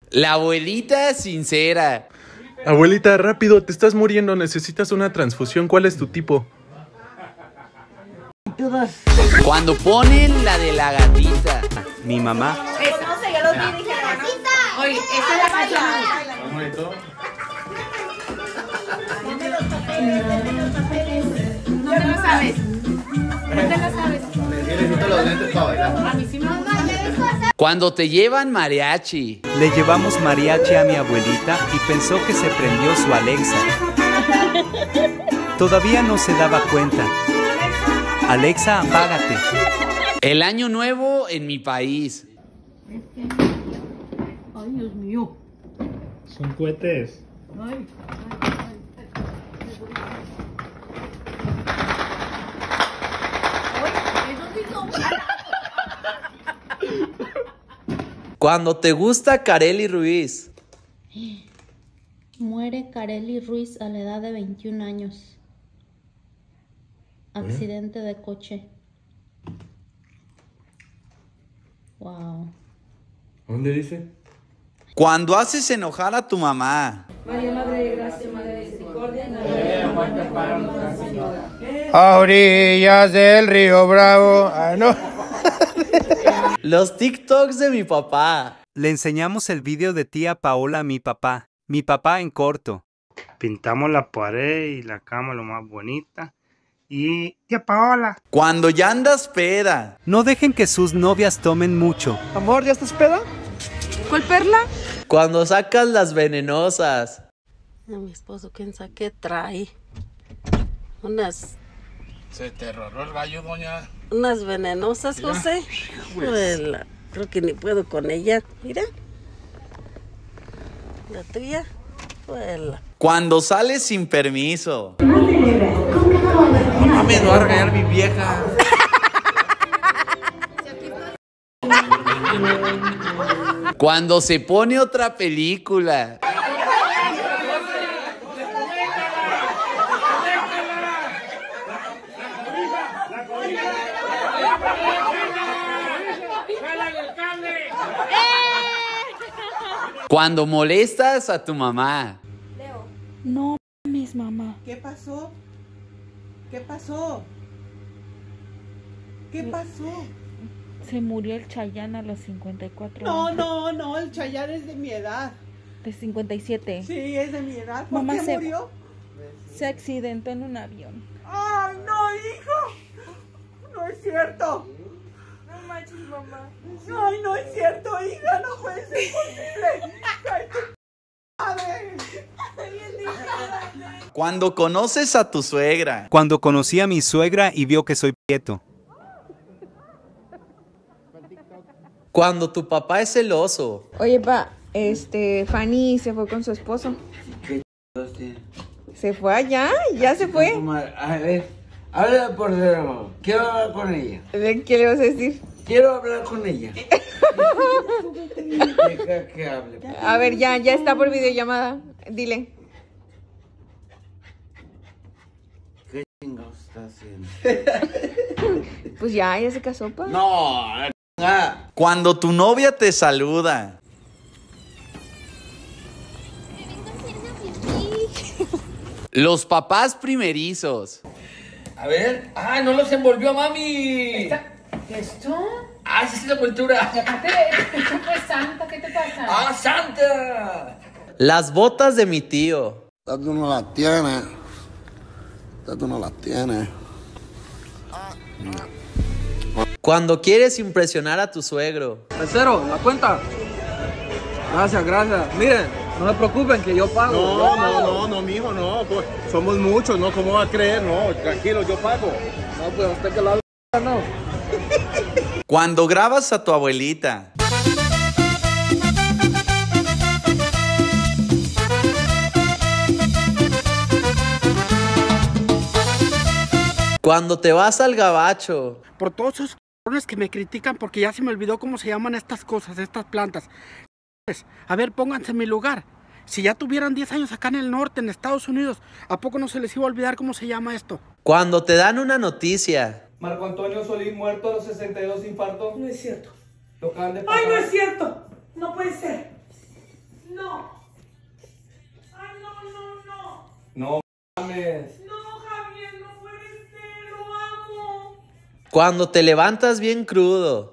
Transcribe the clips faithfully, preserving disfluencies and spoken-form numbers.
La abuelita sincera. Abuelita, rápido, te estás muriendo, necesitas una transfusión. ¿Cuál es tu tipo? Cuando ponen la de la gatita. Mi mamá. Eso, no sé, yo lo vi y dije, gatita. Oye, esa es la canción. No te lo sabes. No te lo sabes. Necesito los lentes para bailar. A mí sí me gusta. Cuando te llevan mariachi. Le llevamos mariachi a mi abuelita y pensó que se prendió su Alexa. Todavía no se daba cuenta. Alexa, apágate. El año nuevo en mi país. Ay, Dios mío. Son cohetes. Ay, Cuando te gusta Kareli Ruiz. Muere Kareli Ruiz a la edad de veintiún años. Accidente de coche. Wow. ¿Dónde dice? Cuando haces enojar a tu mamá. María, Madre de Gracia, Madre de Misericordia. A orillas del río Bravo. Ah, no. Los TikToks de mi papá. Le enseñamos el video de tía Paola a mi papá. Mi papá en corto. Pintamos la pared y la cama lo más bonita. Y tía Paola. Cuando ya andas peda. No dejen que sus novias tomen mucho. Amor, ¿ya estás peda? ¿Cuál perla? Cuando sacas las venenosas. A mi esposo, quién sabe qué trae. Unas, Se te rorró el gallo, doña. unas venenosas, José. Huela, creo que ni puedo con ella. Mira. La tuya. Huela. Cuando sales sin permiso. Mamá, me va a regañar mi vieja. Cuando se pone otra película. Cuando molestas a tu mamá. No, mis mamá. ¿Qué pasó? ¿Qué pasó? ¿Qué pasó? Se murió el Chayán a los cincuenta y cuatro No, años. no, no, el Chayanne es de mi edad. De cincuenta y siete. Sí, es de mi edad. ¿Por Mamá qué se- murió? Se accidentó en un avión. ¡Ay, no, hijo! No es cierto. No manches, mamá. Ay, no es cierto, hija, no puede ser posible. ¡Ay, tu madre! Cuando conoces a tu suegra. Cuando conocí a mi suegra y vio que soy prieto. Cuando tu papá es celoso. Oye, pa, este, Fanny se fue con su esposo. ¿Qué ch... tiene? Se fue allá, ya se fue. A ver, habla por teléfono. Quiero hablar con ella. ¿De qué le vas a decir? Quiero hablar con ella. Deja que hable. A ver, ya, ya está por videollamada. Dile. ¿Qué chingados está haciendo? Pues ya, ya se casó, pa. No, la chingada. Cuando tu novia te saluda. Los papás primerizos. A ver. ¡Ah, no los envolvió, mami! ¿Esto? ¡Ah, esa es la envoltura! Esto fue Santa, ¿qué te pasa? ¡Ah, Santa! Las botas de mi tío. Esta tú no las tienes. Esta tú no las tienes. Cuando quieres impresionar a tu suegro. Mesero, la cuenta. Gracias, gracias. Miren, no se preocupen que yo pago. No, no, no, no, mijo, no. Pues, somos muchos, ¿no? ¿Cómo va a creer? No, tranquilo, yo pago. No, pues usted que lo haga, no. Cuando grabas a tu abuelita. Cuando te vas al gabacho. Por todos esos cabrones que me critican porque ya se me olvidó cómo se llaman estas cosas, estas plantas. A ver, pónganse en mi lugar. Si ya tuvieran diez años acá en el norte, en Estados Unidos, ¿a poco no se les iba a olvidar cómo se llama esto? Cuando te dan una noticia. Marco Antonio Solís muerto a los sesenta y dos infartos. No es cierto. Lo acaban de pasar. ¡Ay, no es cierto! No puede ser. No mames. No, Javier, no puede ser, lo amo. Cuando te levantas bien crudo.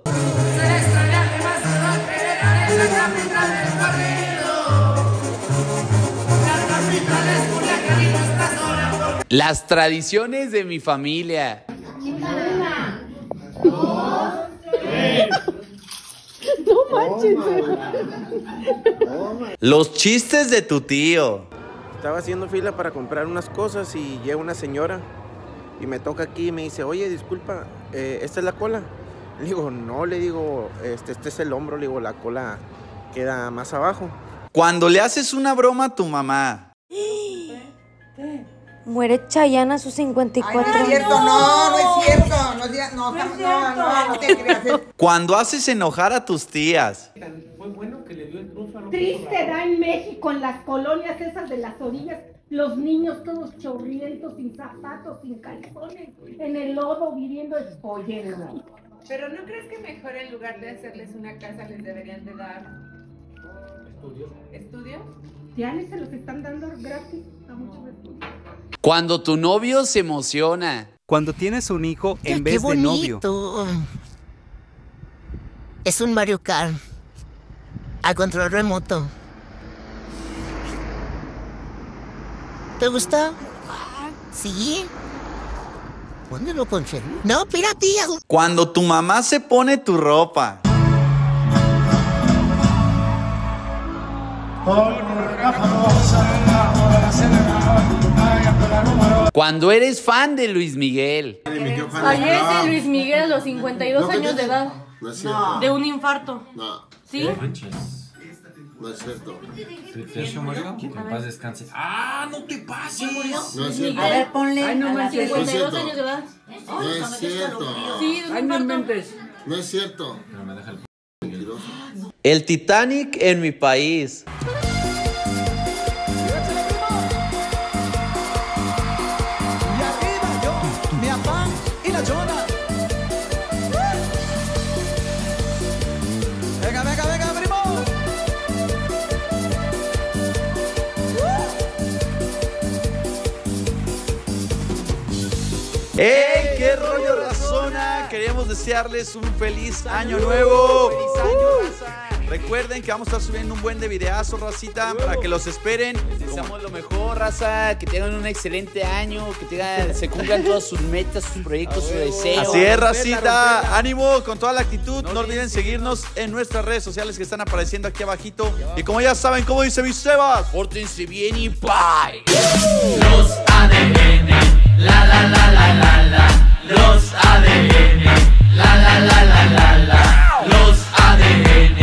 Las tradiciones de mi familia. No manches. Los chistes de tu tío. Estaba haciendo fila para comprar unas cosas y llega una señora y me toca aquí y me dice, oye, disculpa, eh, ¿esta es la cola? Le digo, no, le digo, este, este es el hombro, le digo, la cola queda más abajo. Cuando le haces una broma a tu mamá. Muere Chayanne a sus cincuenta y cuatro años. No es cierto, no, no es cierto. No, no, no, no, no, no te creas. Cuando haces enojar a tus tías. Fue bueno que le dio el trozo a los Triste da en México, en las colonias esas de las orillas, los niños todos chorrientos, sin zapatos, sin calzones, en el lodo viviendo espollero. Pero ¿no crees que mejor en lugar de hacerles una casa les deberían de dar estudios? ¿Estudios? Ya les se los están dando gratis a muchos estudios. Cuando tu novio se emociona. Cuando tienes un hijo en Ay, vez qué de novio. Es un Mario Kart. A control remoto. ¿Te gusta? Sí. ¿Dónde lo conseguí? No, piratea. Cuando tu mamá se pone tu ropa. Cuando eres fan de Luis Miguel. Fallece Luis Miguel a los cincuenta y dos años de edad. No es cierto. De un infarto. No. ¿Sí? No es cierto. ¿Eso murió? Que en paz descanse. ¡Ah, no te pases! No es cierto. A ver, ponle. Ay, no, No es cincuenta y dos cierto. años de edad. No es cierto. Sí, de un infarto. No es cierto. Pero me deja el mentiroso. El Titanic en mi país. Mi papá y la chona. Venga, venga, venga, primo. ¡Ey! ¡Qué rollo, razona! Queríamos desearles un feliz año nuevo. ¡Feliz año, raza! Recuerden que vamos a estar subiendo un buen de videazos, racita, para que los esperen. Les deseamos lo mejor, raza, que tengan un excelente año, que tengan, se cumplan todas sus metas, sus proyectos, sus deseos. Así es, racita. Ánimo con toda la actitud. No olviden seguirnos en nuestras redes sociales que están apareciendo aquí abajito. Y como ya saben, como dice mi Sebas, pórtense bien y bye. Los A D N, la la.